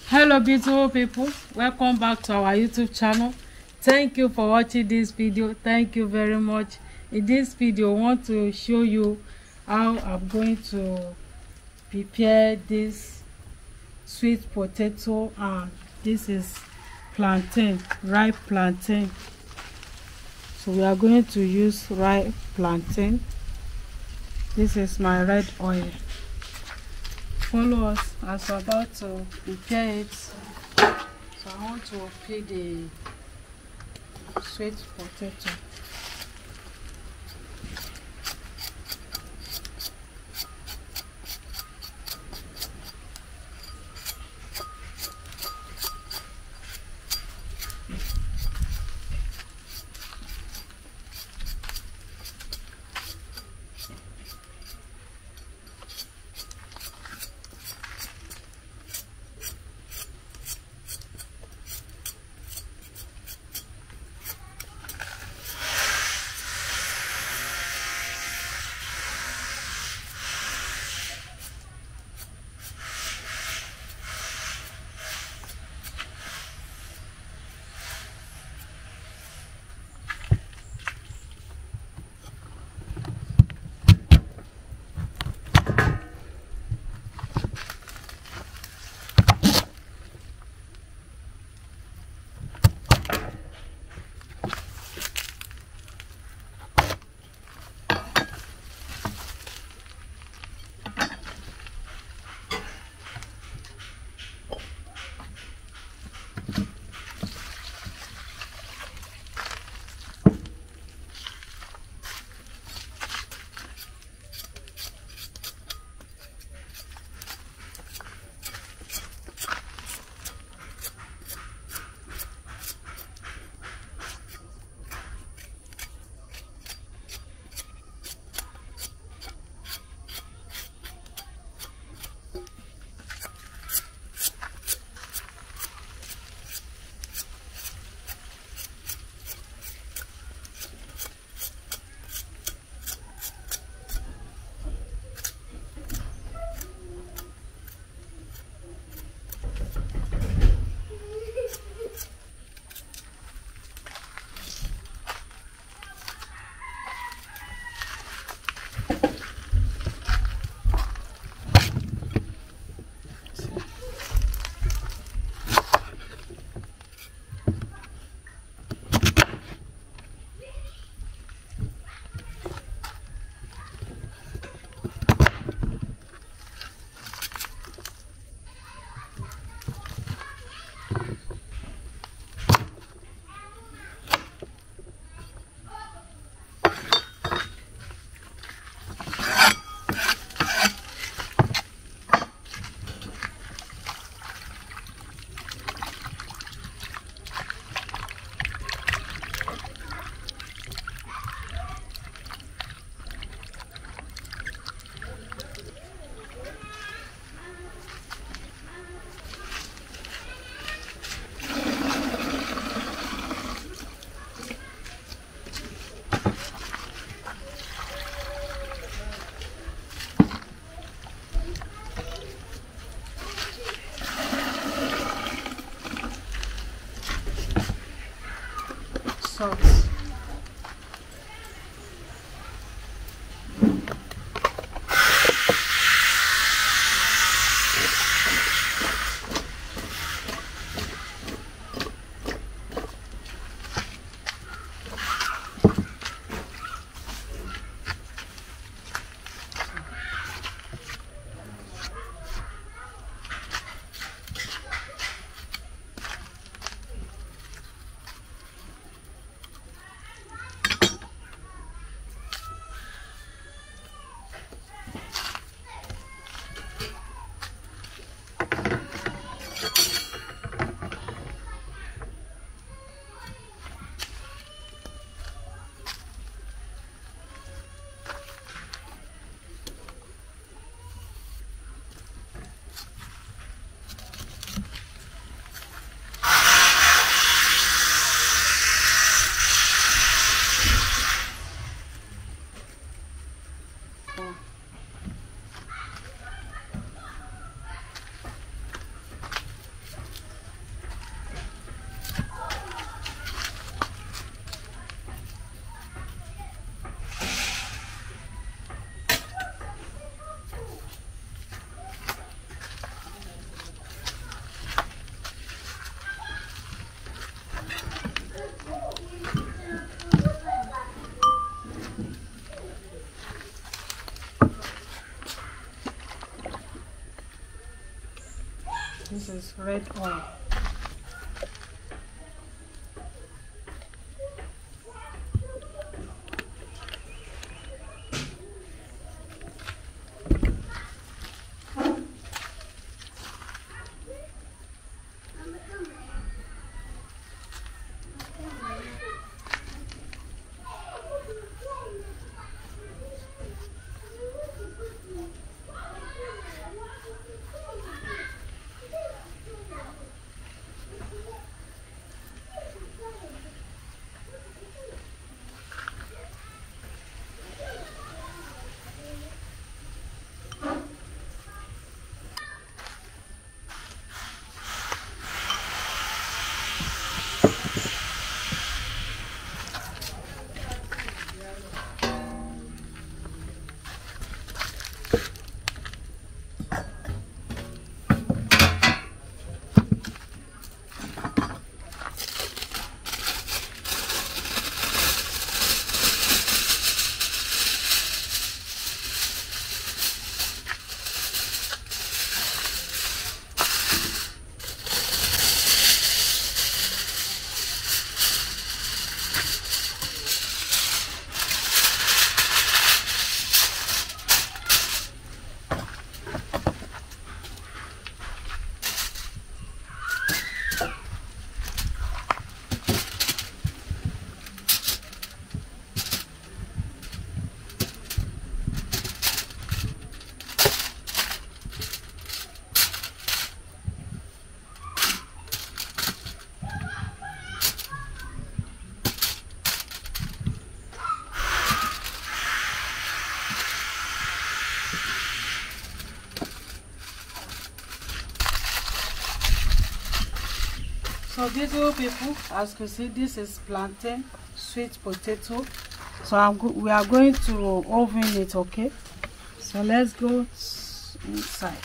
Hello beautiful people, welcome back to our YouTube channel. Thank you for watching this video. Thank you very much. In this video I want to show you how I'm going to prepare this sweet potato, and this is plantain, ripe plantain. So we are going to use ripe plantain. This is my red oil. Follow us as we're about to prepare it. So I want to peel the sweet potato. This is red oil. So beautiful people, as you can see, this is plantain sweet potato. So we are going to oven it, okay? So let's go inside.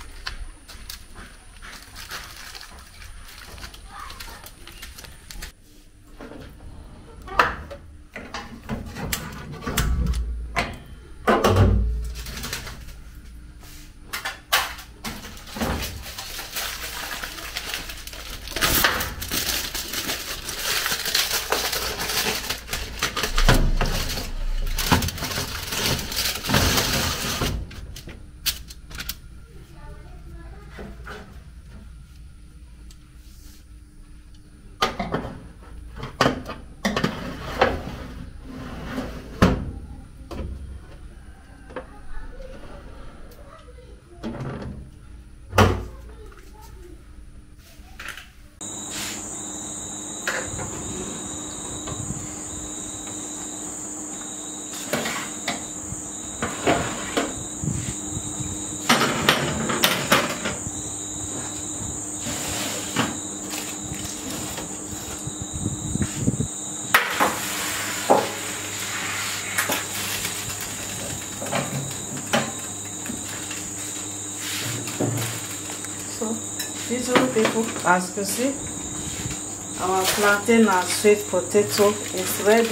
Beautiful people, as you can see, our plantain and sweet potato is ready.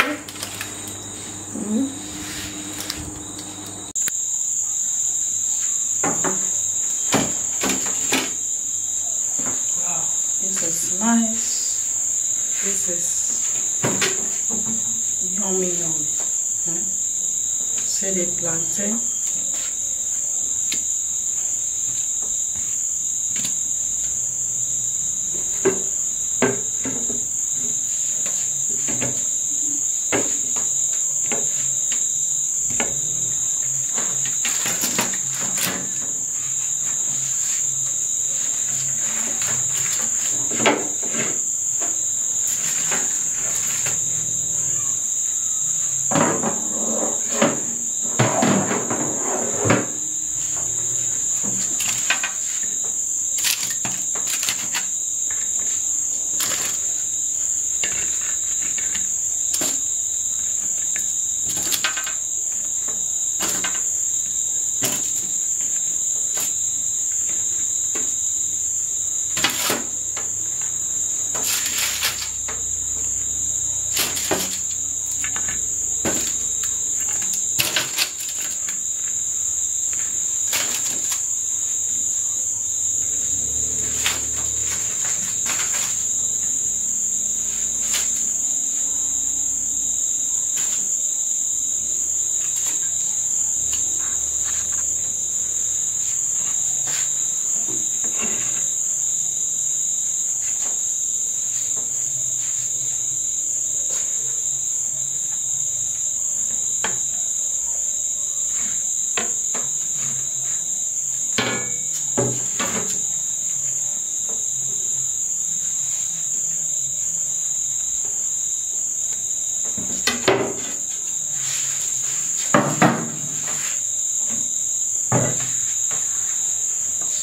Wow, this is nice. This is yummy. See the plantain.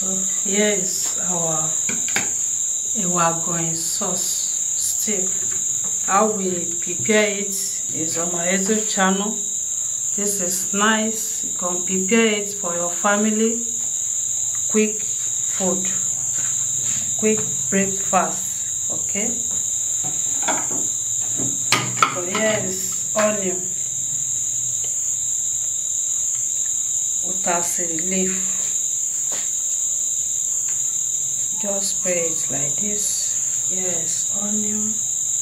So here is our ewagoin sauce stew. How we prepare it is on my YouTube channel. This is nice. You can prepare it for your family. Quick food, quick breakfast. Okay. So here is onion, utase leaf. Just spray it like this. Yes, onion.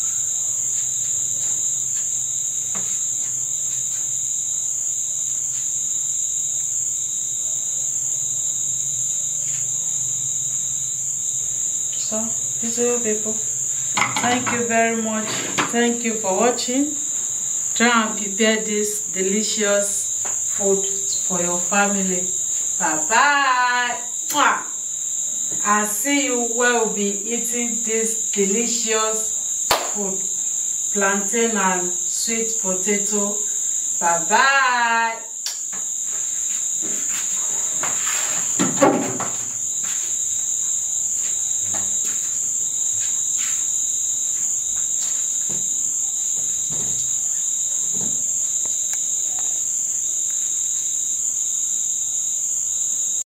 So, beautiful people, thank you very much. Thank you for watching. Try and prepare this delicious food for your family. Bye bye. I see you will be eating this delicious food, plantain and sweet potato. Bye bye.